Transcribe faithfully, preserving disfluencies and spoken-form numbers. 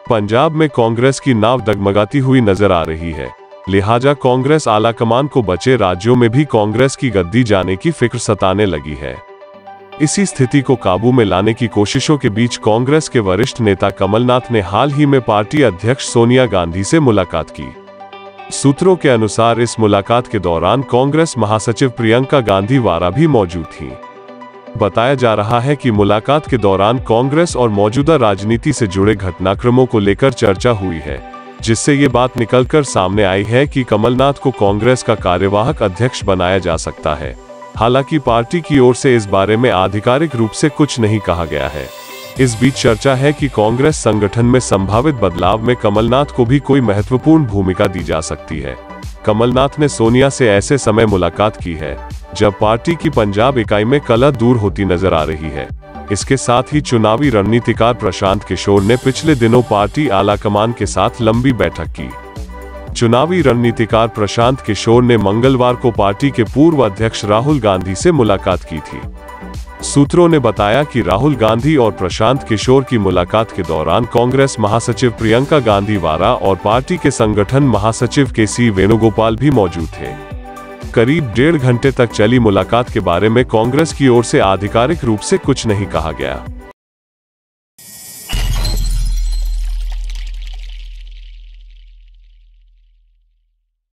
पंजाब में कांग्रेस की नाव डगमगाती हुई नजर आ रही है, लिहाजा कांग्रेस आलाकमान को बचे राज्यों में भी कांग्रेस की गद्दी जाने की फिक्र सताने लगी है। इसी स्थिति को काबू में लाने की कोशिशों के बीच कांग्रेस के वरिष्ठ नेता कमलनाथ ने हाल ही में पार्टी अध्यक्ष सोनिया गांधी से मुलाकात की। सूत्रों के अनुसार इस मुलाकात के दौरान कांग्रेस महासचिव प्रियंका गांधी वारा भी मौजूद थीं। बताया जा रहा है कि मुलाकात के दौरान कांग्रेस और मौजूदा राजनीति से जुड़े घटनाक्रमों को लेकर चर्चा हुई है, जिससे ये बात निकलकर सामने आई है कि कमलनाथ को कांग्रेस का कार्यवाहक अध्यक्ष बनाया जा सकता है। हालांकि पार्टी की ओर से इस बारे में आधिकारिक रूप से कुछ नहीं कहा गया है। इस बीच चर्चा है कि कांग्रेस संगठन में संभावित बदलाव में कमलनाथ को भी कोई महत्वपूर्ण भूमिका दी जा सकती है। कमलनाथ ने सोनिया से ऐसे समय मुलाकात की है जब पार्टी की पंजाब इकाई में कलह दूर होती नजर आ रही है। इसके साथ ही चुनावी रणनीतिकार प्रशांत किशोर ने पिछले दिनों पार्टी आलाकमान के साथ लंबी बैठक की। चुनावी रणनीतिकार प्रशांत किशोर ने मंगलवार को पार्टी के पूर्व अध्यक्ष राहुल गांधी से मुलाकात की थी। सूत्रों ने बताया कि राहुल गांधी और प्रशांत किशोर की मुलाकात के दौरान कांग्रेस महासचिव प्रियंका गांधी वारा और पार्टी के संगठन महासचिव के सी वेणुगोपाल भी मौजूद थे। करीब डेढ़ घंटे तक चली मुलाकात के बारे में कांग्रेस की ओर से आधिकारिक रूप से कुछ नहीं कहा गया।